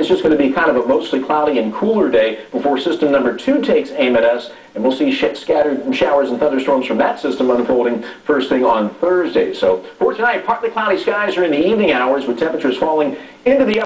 it's just going to be kind of a mostly cloudy and cooler day before system number 2 takes aim at us, and we'll see scattered showers and thunderstorms from that system unfolding first thing on Thursday. So for tonight, partly cloudy skies are in the evening hours with temperatures falling into the